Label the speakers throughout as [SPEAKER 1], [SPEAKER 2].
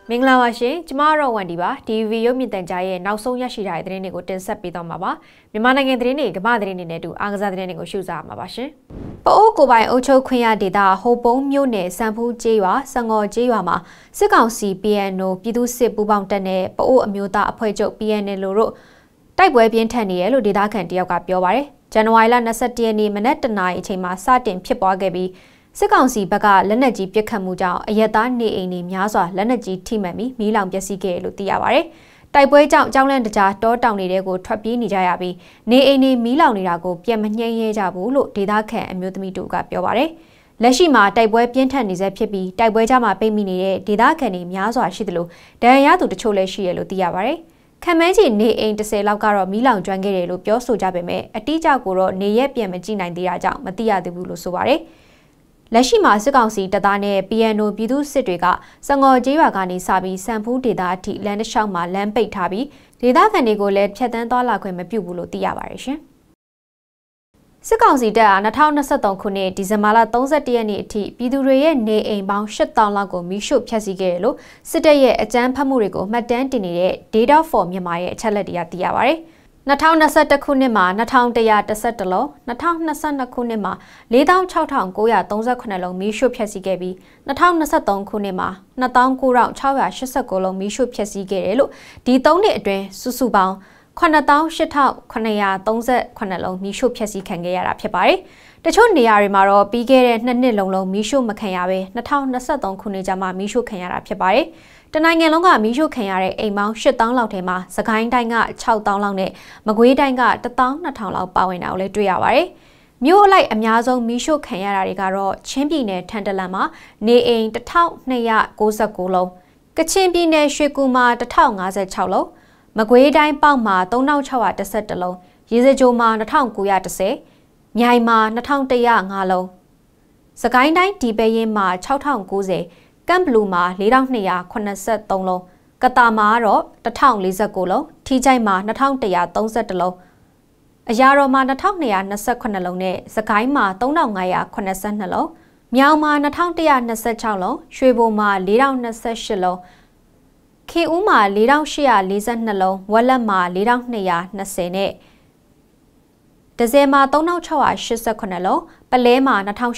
[SPEAKER 1] မင်္ဂလာပါရှင်ကျမတို့ဝန်ဒီပါဒီဗီဒီယိုမြင့်တန်ကြားရဲ့နောက်ဆုံးရရှိထားတဲ့သတင်းတွေကိုတင်ဆက်ပေးသွားမှာပါမြန်မာနိုင်ငံသတင်းတွေကမ္ဘာသတင်းတွေနဲ့အတူအားကစားသတင်းတွေကိုရှုစားမှာပါရှင်ပအိုးကိုပိုင်အုပ်ချုပ်ခွင့်ရဒေသဟိုပုံးမြို့နယ်စံဖူးကျေးရွာစံငေါ်ကျေးရွာမှာစစ်ကောင်စီ PNO ပြည်သူ့စစ်ပူးပေါင်းတပ်နဲ့ပအိုးအမျိုးသားအဖွဲ့ချုပ် PNL တို့တိုက်ပွဲပြင်းထန်နေရလို့ဒေသခံတယောက်ကပြောပါတယ်ဇန်နဝါရီလ22ရက်နေ့မနက်တနာရီအချိန်မှာစတင်ဖြစ်ပွားခဲ့ပြီးစစ်ကောင်စီဘက်ကလက်နက်ကြီးပစ်ခတ်မှုကြောင့်အရက်သားနေအိမ်တွေများစွာလက်နက်ကြီးထိမှန်ပြီးမီးလောင်ပျက်စီးခဲ့တယ်လို့သိရပါတယ်။တိုက်ပွဲကြောင့်ကြောင်းလန့်တကြားတောတောင်တွေကိုထွက်ပြေးနေကြရပြီးနေအိမ်တွေမီးလောင်နေတာကိုပြန်မငြိမ်းရဲကြဘူးလို့ဒေသခံအမျိုးသမီးတို့ကပြောပါတယ်။လက်ရှိမှာတိုက်ပွဲပြင်းထန်နေဆဲဖြစ်ပြီးတိုက်ပွဲကြားမှာပိတ်မိနေတဲ့ဒေသခံတွေများစွာရှိသလိုဒဏ်ရာရသူတချို့လည်းရှိရလို့သိရပါတယ်။ခံမန်းချီနေအိမ်10လောက်ကတော့မီးလောင်ကျွမ်းခဲ့တယ်လို့ပြောဆိုကြပေမဲ့အတိအကျကိုတော့နေရက်ပြန်မကြည့်နိုင်သေးတာကြောင့်မသိရသေးဘူးလို့ဆိုပါတယ်။လက်ရှိမှာစစ်ကောင်စီတပ်သားနဲ့ PNO ပြည်သူ့စစ်တွေကစံငေါ်ကျေးရွာကနေစပြီးစံဖူးဒေသအထိလမ်းတစ်လျှောက်မှာလမ်းပိတ်ထားပြီးဒေသခံတွေကိုလည်းဖျက်ဆီးသွားလာခွင့်မပြုဘူးလို့သိရပါတယ်ရှင်။စစ်ကောင်စီတပ်က2023ခုနှစ်ဒီဇင်ဘာလ31ရက်နေ့အထိပြည်သူတွေရဲ့နေအိမ်ပေါင်း8000လောက်ကိုမီးရှို့ဖျက်ဆီးခဲ့တယ်လို့စစ်တပ်ရဲ့အကြမ်းဖက်မှုတွေကိုမှတ်တမ်းတင်နေတဲ့ Data for မြန်မာရဲ့အချက်အလက်တွေကသိရပါတယ်။2021ခုနှစ်မှာ2111လုံး2022ခုနှစ်မှာ46,938လုံးမီးရှို့ဖျက်ဆီးခဲ့ပြီး2023ခုနှစ်မှာ29,689လုံးမီးရှို့ဖျက်ဆီးခဲ့တယ်လို့ဒီ3နှစ်အတွင်းစုစုပေါင်း98,938လုံးမီးရှို့ဖျက်ဆီးခံခဲ့ရတာဖြစ်ပါတယ်။တချို့နေရာတွေမှာတော့ပြီးခဲ့တဲ့2နှစ်လုံးမီးရှို့မခံရဘဲ2023ခုနှစ်ကျမှမီးရှို့ခံရတာဖြစ်ပါတယ်။တနိုင်ငံလုံးကမီးရှို့ခံရတဲ့အိမ်ပေါင်း8000လောက်ထဲမှာစကိုင်းတိုင်းက6000လောက်နဲ့မကွေးတိုင်းက12000လောက်ပါဝင်တာကိုလည်းတွေ့ရပါတယ်။မြို့အလိုက်အများဆုံးမီးရှို့ခံရတာတွေကတော့ချင်းပြည်နယ်ထန်တလန်မှာနေအိမ်1296လုံးကချင်ပြည်နယ်ရွှေကူမှာ1056လုံးမကွေးတိုင်းပေါက်မှာ3611လုံးရေစကြိုမှာ2910မြိုင်မှာ2105လုံးစကိုင်းတိုင်းဒီပဲရင်မှာ6090ကမ်ဘလူးမှာ4283လုံးကတာမှာတော့1049လုံးထီချိုက်မှာ2131လုံးအရာတော်မှာ2228လုံးနဲ့စကိုင်းမှာ3582လုံးမြောင်မှာ2126လုံးရွှေဘိုမှာ4028လုံးခေဦးမှာ4842လုံးဝက်လက်မှာ4220နဲ့ဒဇယ်မှာ3689လုံးပလဲမှာ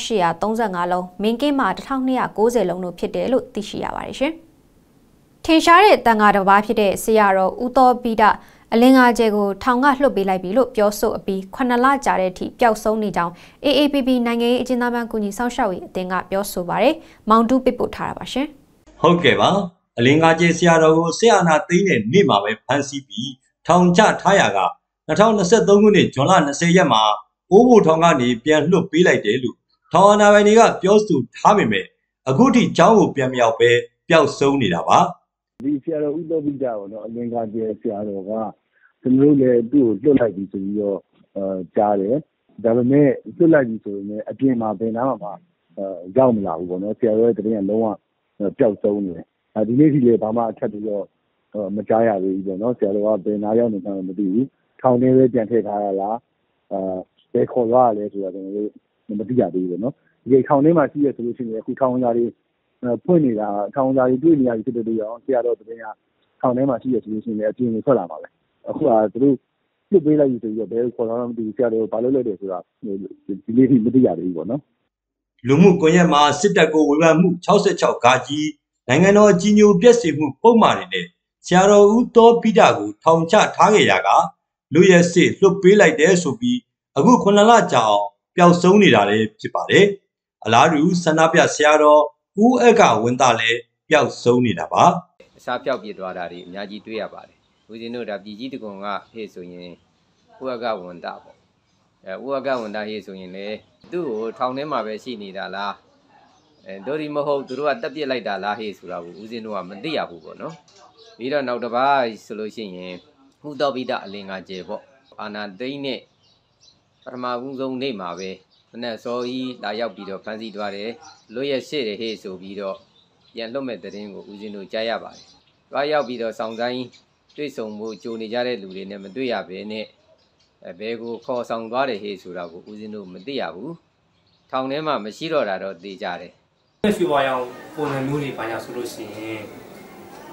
[SPEAKER 1] 2835လုံးမင်းကင်းမှာ1290လုံးတို့ဖြစ်တယ်လို့သိရှိရပါတယ်ရှင်။ထင်ရှားတဲ့တန်ဃာတစ်ပါးဖြစ်တဲ့ဆရာတော်ဦးသောပိဒအလင်္ကာကျဲကိုထောင်ကလွှတ်ပေးလိုက်ပြီလို့ပြောဆိုအပြီး9လကြာတဲ့အထိပျောက်ဆုံးနေကြောင်း AAPP နိုင်ငံရေးအကျဉ်းသားများကူညီဆောင်ရှောက်ရေးအသင်းကပြောဆိုပါတယ်။မောင်တူးပစ်ပို့ထားတာပါရှင်
[SPEAKER 2] ။ဟုတ်ကဲ့ပါအလင်္ကာကျဲဆရာတော်ကိုဆရာနာသိန်းတဲ့နေ့မှာပဲဖမ်းဆီးပြီးထောင်ချထားရက2023ခုနှစ်ဇွန်လ20ရက်မှာအိုးဘိုထောင်ကနေပြန်လွှတ်ပေးလိုက်တယ်လို့ထောင်အာဏာပိုင်တွေကပြောဆိုထားပေမဲ့အခုထိကျောင်းကိုပြန်မရောက်ပဲပျောက်ဆုံးနေတာပါ
[SPEAKER 3] ဒီဆရာတော်ဦးတော်ပိတာပေါ့နော်အလင်္ကာကျဲဆရာတော်ကကျွန်တော်တို့လည်းသူ့ကိုလွတ်လိုက်ပြီဆိုပြီးတော့ကြားတယ်ဒါပေမဲ့လွတ်လိုက်ပြီဆိုရင်အပြင်မှာဘယ်နာမှရောက်မလာဘူးပေါ့နော်ဆရာတော်ရဲ့တရင်ကလုံးဝပျောက်ဆုံးနေတယ်ဒီနေ့ထိလည်းဘာမှအထက်ပြီးတော့မကြားရသေးဘူးပေါ့နော်ဆရာတော်ကဘယ်နာရောက်နေမှမသိဘူးထောင်ထဲပဲပြန်ထည့်ထားရလားဘယ်ခေါ်သွားရလဲဆိုတာကျွန်တော်တို့မသိရသေးဘူးပေါ့နော်ဒီထောင်ထဲမှာရှိရဆိုလို့ရှိရင်အခုထောင်ဝင်သားတွေဖွင့်နေတာထောင်ဝင်သားတွေတွေ့နေရပြီဖြစ်တဲ့ကြောင့်ဆရာတော်တပင်းကထောင်ထဲမှာရှိရဆိုလို့ရှိရင်အပြင်ကိုထွက်လာပါပဲအခုကသူတို့ပြစ်ပေးလိုက်ပြီဆိုပြီးတော့ဘယ်ခေါ်သွားမှမသိဘူးဆရာတော်ဘာလုပ်လိုက်တယ်ဆိုတာဒီနေ့ထိမသိရသေးဘူးပေါ့နော်
[SPEAKER 2] လူမှုကွန်ရက်မှာစစ်တပ်ကိုဝေဖန်မှု66ဂါကြီးနိုင်ငံတော်ကြီးညိုပျက်စီးမှုပုံမှန်တွေနဲ့ဆရာတော်ဦးသောပိဒကိုထောင်ချထားခဲ့ရကလူရဲစစ်လွတ်ပေးလိုက်တယ်ဆိုပြီးအခု9လကြာအောင်ပျောက်ဆုံးနေတာလည်းဖြစ်ပါတယ်အလားတူဆန္ဒပြဆရာတော်ဦးအကဝင်းသားလည်းပျောက်ဆုံးနေတာပါ
[SPEAKER 4] အစားပျောက်ပြစ်သွားတာတွေအများကြီးတွေ့ရပါတယ်ဦးဇင်းတို့ဒါပြည်ကြီးတကွန်ကဟဲ့ဆိုရင်ဦးအကဝင်းသားပေါ့ဦးအကဝင်းသားဟဲ့ဆိုရင်လေသူ့ကိုထောင်ထဲမှာပဲရှိနေတာလားတို့ဒီမဟုတ်သူတို့ကတက်ပစ်လိုက်တာလားဟဲ့ဆိုတာကိုဦးဇင်းတို့ကမသိရဘူးပေါ့နော်ပြီးတော့နောက်တစ်ပါးဆိုလို့ရှိရင်ဦးတော်ပိဒအလင်္ကာကျဲပေါ့အာနာသိန်းနဲ့ပထမဦးဆုံးနေ့မှာပဲမနဲ့စောကြီးလာရောက်ပြီးတော့ဖမ်းဆီးသွားတယ်လွတ်ရက်ရှေ့တယ်ဟဲ့ဆိုပြီးတော့ပြန်လွတ်မဲ့တဲ့တင်းကိုဦးဇင်းတို့ကြားရပါတယ်။သွားရောက်ပြီးတော့ဆောင်ဆိုင်တွေ့ဆုံမှုကြိုနေကြတဲ့လူတွေနဲ့မတွေ့ရဘဲနဲ့ဘယ်ကိုခေါ်ဆောင်သွားတယ်ဟဲ့ဆိုတာကိုဦးဇင်းတို့မသိရဘူး။ထောင်ထဲမှာမရှိတော့တာတော့သိကြတယ်
[SPEAKER 5] ။ရွှေဝါရောင်ပုံစံမျိုးတွေဘာညာဆိုလို့ရှိရင်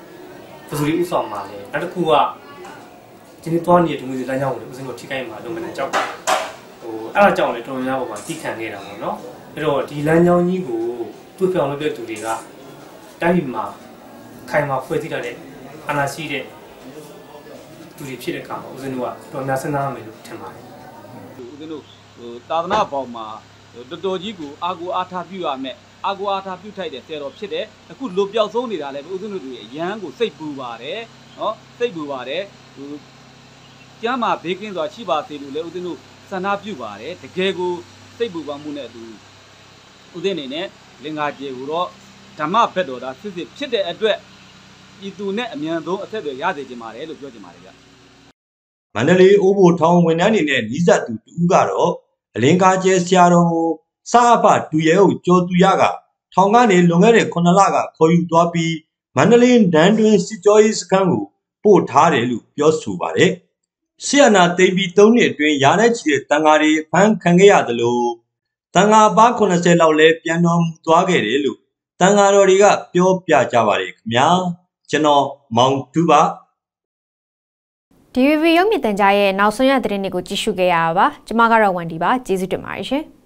[SPEAKER 5] 不是有上嘛嘞，那这苦啊，今天多年东西咱家我不是我体检嘛，都没得教，俺教的中央我把地看给了我喏，那说地咱家你个都非常的多的个，但是嘛，看嘛会地了的，俺那些的，都是皮的干嘛，我是说，中央身上没有听嘛。
[SPEAKER 6] 我是说，大那包嘛，多几个阿哥阿他比啊咩，阿哥阿他比太的，这罗皮的，那个路标上的啦嘞，我是说养个水补吧的，哦，水补吧的，家嘛北京说七八岁路嘞，我是说山那比吧的，这个水补吧木呢都，我是呢，另外几个罗，他妈别多的，就是皮的一对，一度呢面都这个伢子就嘛嘞，都叫就嘛嘞个。
[SPEAKER 2] မန္တလေးအိုးဘိုထောင်ဝန်ထမ်းတွေနဲ့နှီးစပ်သူတူကတော့အလင်းကားကျဲဆရာတော်ကိုစာအဖတူရဲဟုတ်ကျော်သူရကထောင်ကနေလွန်ခဲ့တဲ့9လကခေါ်ယူသွားပြီးမန္တလေးနန်းတွင်စစ်ကြောရေးစခန်းကိုပို့ထားတယ်လို့ပြောဆိုပါတယ်။ဆီယနာသိမ့်ပြီး3နှစ်အတွင်းရာနဲ့ချီတဲ့တန်ဃာတွေဖမ်းခံခဲ့ရသလိုတန်ဃာပါ80လောက်လည်းပြန်တော်မူသွားခဲ့တယ်လို့တန်ဃာတော်တွေကပြောပြကြပါတယ်ခင်ဗျာ။ကျွန်တော်မောင်တူပါ
[SPEAKER 1] DVB ရုပ်မြင်သံကြားရဲ့နောက်ဆုံးရသတင်းတွေကိုကြည့်ရှုခဲ့ရပါပါ။ကျွန်မကတော့ဝန်ဒီပါကျေးဇူးတင်ပါတယ်ရှင်။